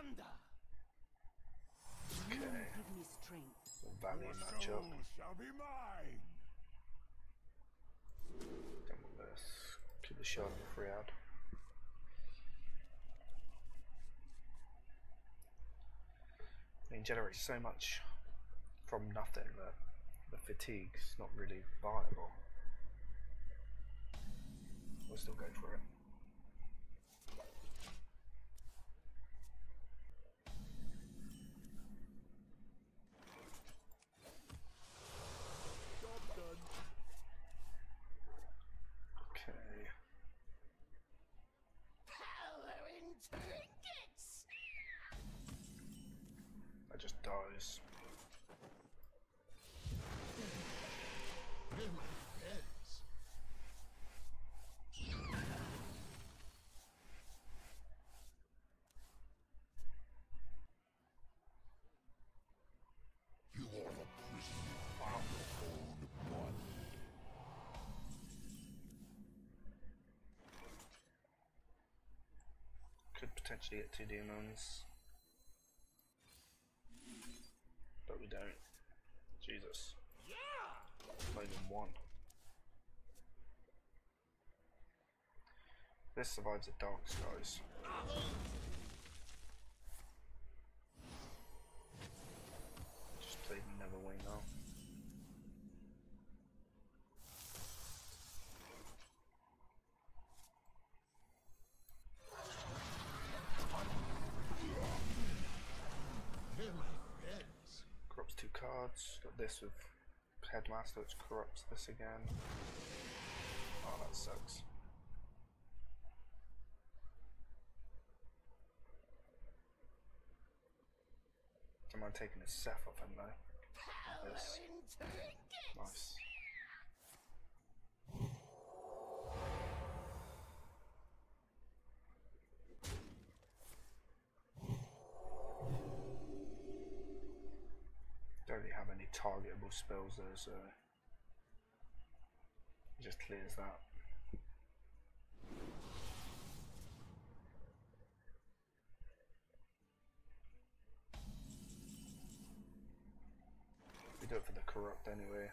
Crimsonpanda. Okay. Give me strength. Value Your matchup. soul shall be mine. Don't want this. Keep the shard in free ad. I mean, generates so much from nothing that the fatigue's not really viable. We'll still go for it. Job done. Okay. Power in trinkets. That just dies. They're my friends. You are a prisoner of your own blood. Could potentially get 2 demons. But we don't. Jesus. Yeah. Not even one. This survives the dark skies. Just played Neverwing now. They're my friends. Corrupts 2 cards. Got this with Headmaster, which corrupts this again. Oh, that sucks. Don't mind taking his Seth off him though. Power This. in trinkets. Nice. Don't really have any targetable spells there, so it just clears that. We do it for the corrupt anyway.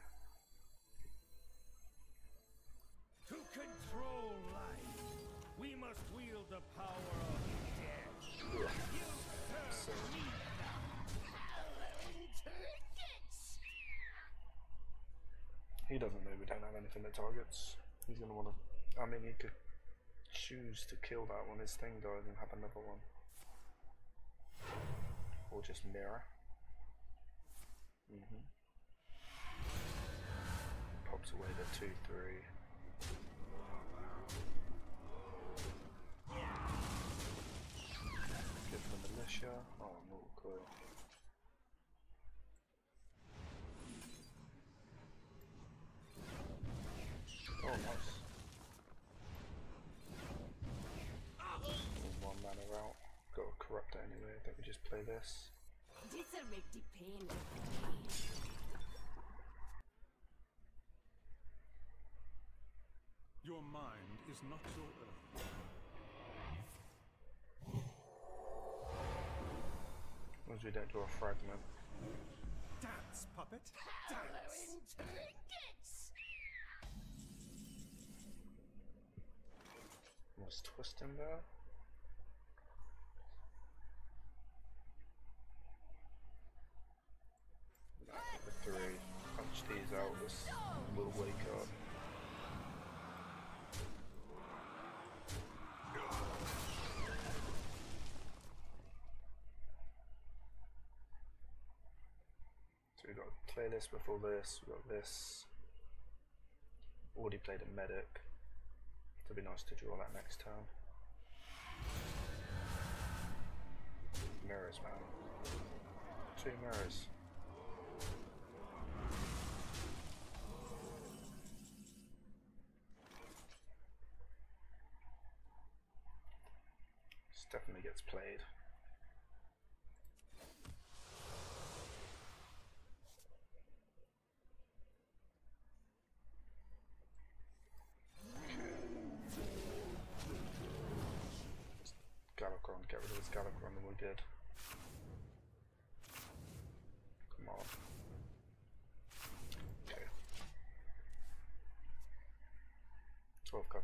To control life, we must wield the power of death. You So, serve me now. Power in trinkets. he doesn't know we don't have anything that targets. He's gonna want to. I mean, he could choose to kill that when his thing dies and have another one, or just mirror. Pops away the 2/3. Give him the militia. Oh, mortal coil. Oh, nice. One mana out. Got a corrupt anyway. I think we just play this. This'll make the pain go. Your mind is not your own. As long as we don't draw a fragment. Dance, puppet. Power Dance. in trinkets. Was twisting there. The 3. Punch these out. This will wake up. So we got to play this before this. We got this. Already played a medic. It'd be nice to draw that next turn. Mirrors, man. 2 mirrors. This definitely gets played. Galakrond, get rid of this Galakrond and we're good.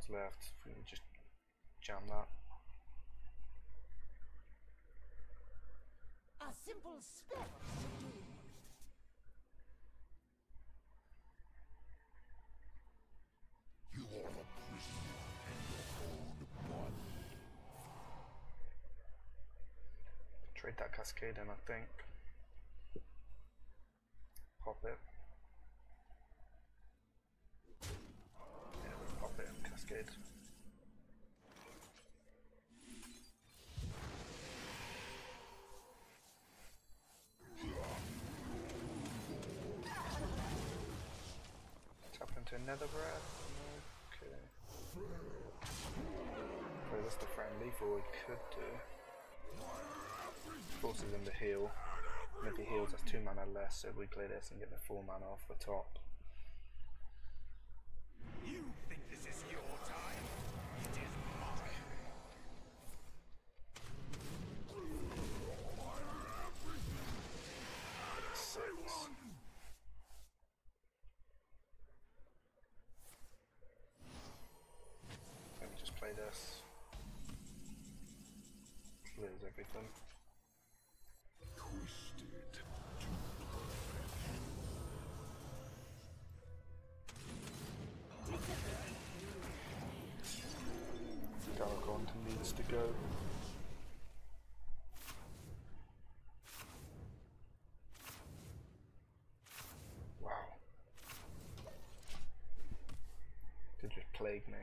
cards left. If we can just jam that. A simple spell should do. You are a prisoner in your own body. Trade that cascade in, I think. Pop it. Yeah, let's pop it in cascade. Tap into another breath. Okay. So that's the friend lethal we could do. Forces him to heal. And if he heals, that's 2 mana less, so we play this and get the 4 mana off the top. You think this is your time? It is mine. 6. Let me just play this. Lose everything. Twisted to Galagon needs to go. Wow. Did just plague me.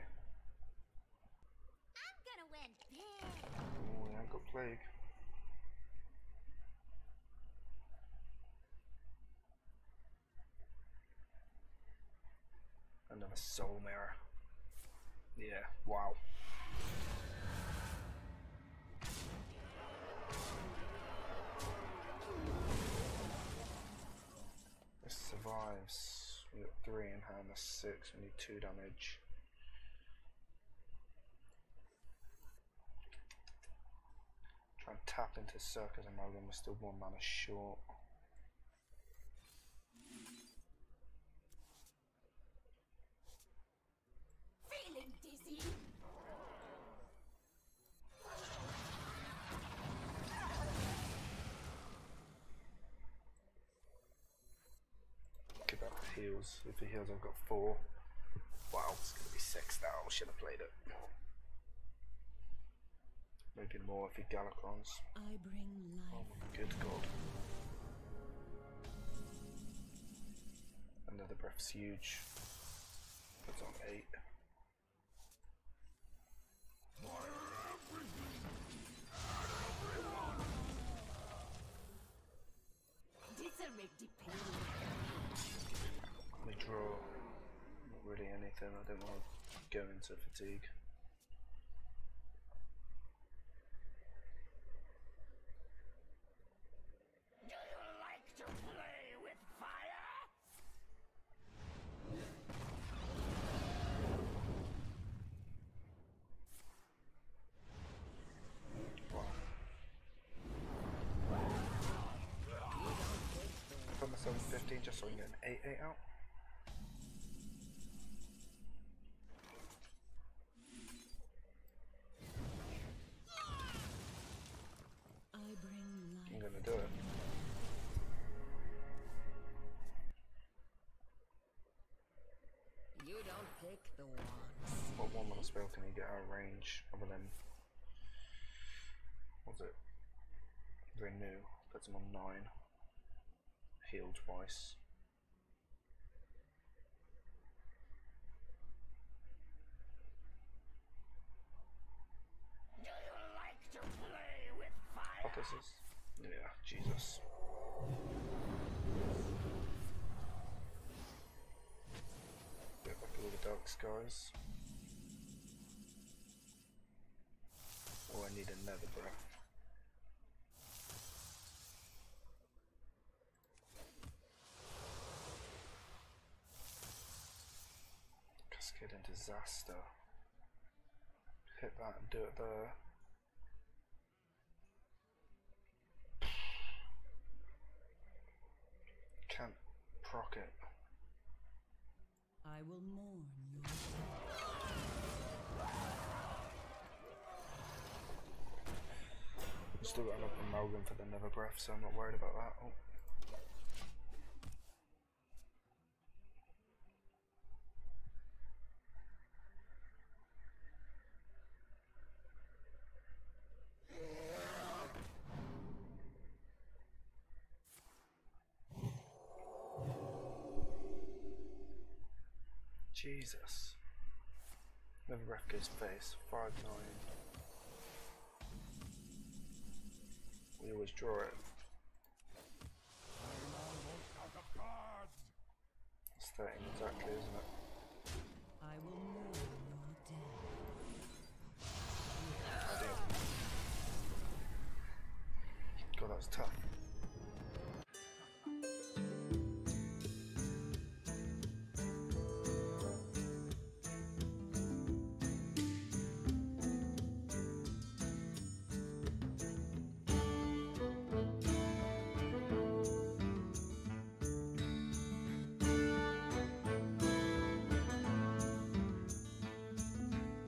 I'm gonna win big. Oh, yeah, I got plague. Another soul mirror. Yeah, wow. This survives. We got 3 in hand, that's 6. We need 2 damage. Try and tap into Circus Amalgam, we're still 1 mana short. Feeling dizzy. Give out the heals. If he heals, I've got 4. Wow, it's going to be 6 now. Should have played it. Maybe more if he Galacrons. I bring Oh life. my good god. Another breath's huge. Puts on 8. This'll make the pain. We draw. Not really anything. I don't want to go into fatigue. Do you like to play with fire? Wow. Put myself in 15 just so I can get an 8/8 out. I bring I'm life. gonna do it. You don't pick the ones. What 1 mana spell can he get out of range other than, what's it? Renew. Puts him on 9. Heal twice. Do you like to play with fire? What is this? Yeah, Jesus. Get back all the dark skies. Oh, I need another breath. Cascade and Disaster. Hit that and do it there. Can't proc it. I will mourn your death. Still got another amalgam for the Nether Breath, so I'm not worried about that. Oh. Jesus. Nether Breath goes face, 5-9. We always draw it. It's 13 exactly, isn't it? I will mourn your death. God, that's tough.